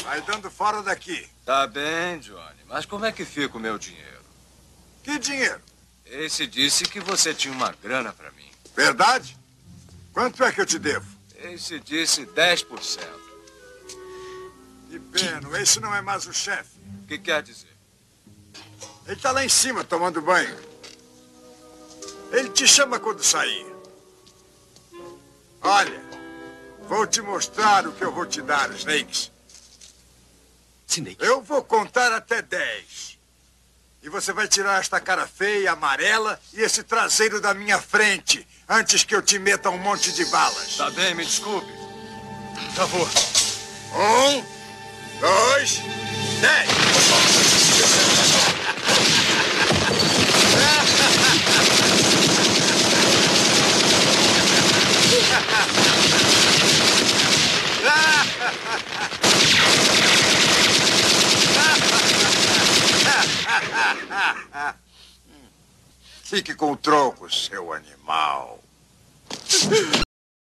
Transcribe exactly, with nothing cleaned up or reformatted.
Vai dando fora daqui. Tá bem, Johnny. Mas como é que fica o meu dinheiro? Que dinheiro? Ace disse que você tinha uma grana pra mim. Verdade? Quanto é que eu te devo? Ace disse dez por cento. Que pena, esse não é mais o chefe. O que quer dizer? Ele tá lá em cima tomando banho. Ele te chama quando sair. Olha, vou te mostrar o que eu vou te dar, Snakes. Snake. Eu vou contar até dez. E você vai tirar esta cara feia, amarela e esse traseiro da minha frente antes que eu te meta um monte de balas. Tá bem, me desculpe. Por favor. Um, dois, dez. Fique com o troco, seu animal.